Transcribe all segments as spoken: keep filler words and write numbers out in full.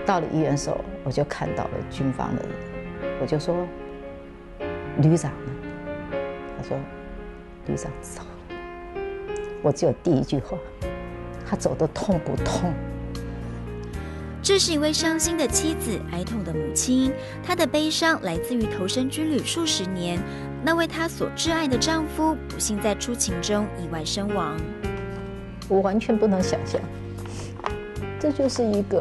到了医院的时候，我就看到了军方的人，我就说：“旅长呢？”他说：“旅长走了。”我只有第一句话：“他走得痛不痛？” 这是一位伤心的妻子，哀痛的母亲。她的悲伤来自于投身军旅数十年，那位她所挚爱的丈夫不幸在出勤中意外身亡。 我完全不能想象，这就是一个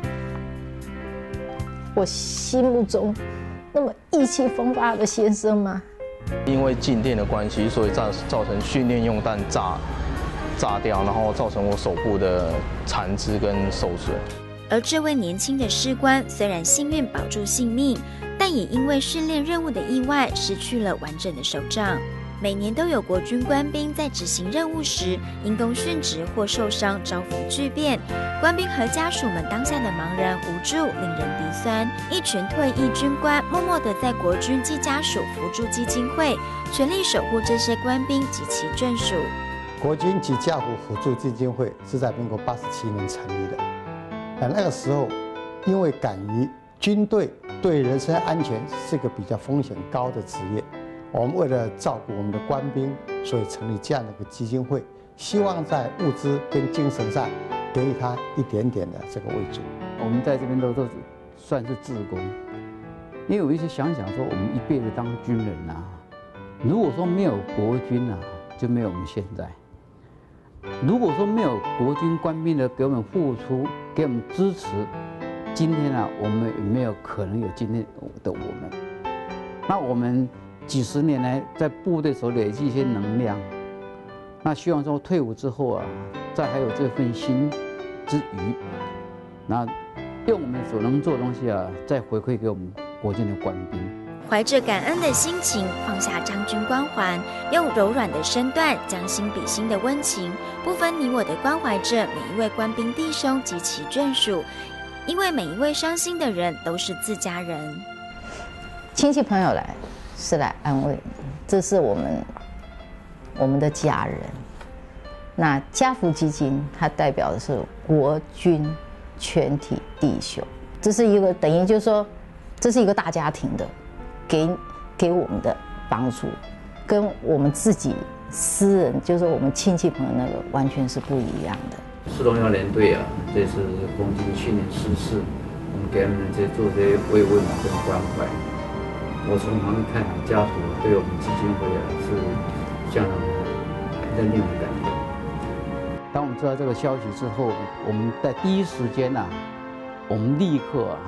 我心目中那么意气风发的先生吗？ 因为静电的关系，所以造造成训练用弹炸炸掉，然后造成我手部的残肢跟受损。 而这位年轻的士官虽然幸运保住性命，但也因为训练任务的意外失去了完整的手杖。每年都有国军官兵在执行任务时因公殉职或受伤遭逢巨变，官兵和家属们当下的茫然无助令人鼻酸。一群退役军官默默地在国军暨家属扶助基金会全力守护这些官兵及其眷属。 国军及家属辅助基金会是在民国八十七年成立的。那那个时候，因为感于军队对人身安全是个比较风险高的职业，我们为了照顾我们的官兵，所以成立这样的一个基金会，希望在物资跟精神上给予他一点点的这个慰藉。 我们在这边都都是算是志工，因为我一直想想说，我们一辈子当军人啊，如果说没有国军啊，就没有我们现在。如果说没有国军官兵的给我们付出，给我们支持，今天啊，我们也没有可能有今天的我们。那我们几十年来在部队所累积一些能量，那希望说退伍之后啊，再还有这份心之余，那用我们所能做的东西啊，再回馈给我们国军的官兵。 怀着感恩的心情，放下将军光环，用柔软的身段将心比心的温情，不分你我的关怀着每一位官兵弟兄及其眷属，因为每一位伤心的人都是自家人。 亲戚朋友来是来安慰你，这是我们我们的家人。那家福基金它代表的是国军全体弟兄，这是一个等于就是说，这是一个大家庭的。给给我们的帮助，跟我们自己私人，就是我们亲戚朋友那个，完全是不一样的。 四龙幺连队啊，这次空军训练实施，我们给他们这做这些慰问啊跟关怀。我从旁边看，家属对我们基金会啊是相当的令人感动。当我们知道这个消息之后，我们在第一时间啊，我们立刻啊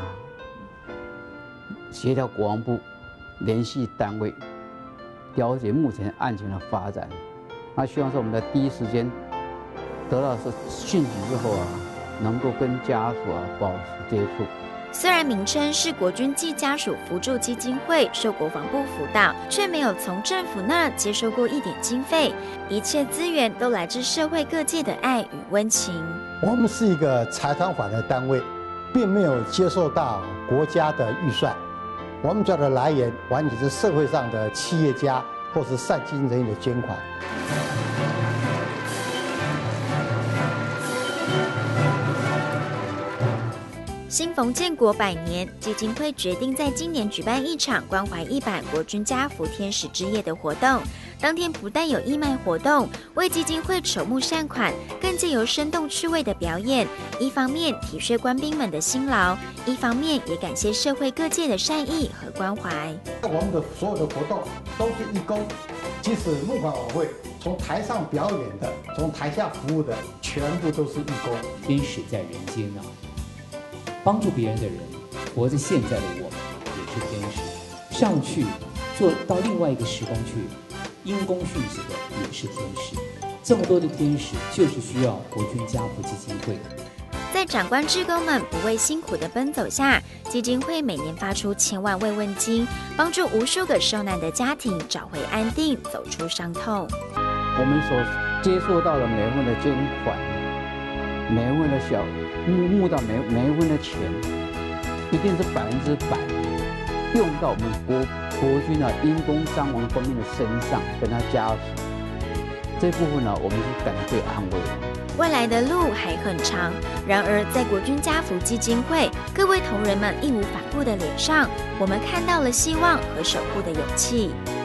协调国防部。联系单位，了解目前案情的发展。那希望说我们在第一时间得到讯息之后啊，能够跟家属啊保持接触。 虽然名称是国军暨家属扶助基金会，受国防部辅导，却没有从政府那儿接收过一点经费，一切资源都来自社会各界的爱与温情。 我们是一个财团法的单位，并没有接受到国家的预算。我们主要的来源完全是社会上的企业家或是善心人员的捐款。 新逢建国百年，基金会决定在今年举办一场关怀一百国军家福天使之夜的活动。当天不但有义卖活动，为基金会筹募善款，更借由生动趣味的表演，一方面体恤官兵们的辛劳，一方面也感谢社会各界的善意和关怀。 我们的所有的活动都是义工，即使募款晚会，从台上表演的，从台下服务的，全部都是义工。 天使在人间啊，帮助别人的人，活着现在的我也是天使，上去做到另外一个时空去。因公殉职的也是天使，这么多的天使，就是需要国军家福基金会。 在长官志工们不畏辛苦的奔走下，基金会每年发出千万慰问金，帮助无数个受难的家庭找回安定，走出伤痛。 我们所接受到的每一份的捐款，每一份的小募募到每每一份的钱，一定是百分之百用到我们国。国军啊，因公伤亡官兵的身上，跟他家属这部分呢，我们是感到最安慰的。 未来的路还很长，然而在国军家福基金会各位同仁们义无反顾的脸上，我们看到了希望和守护的勇气。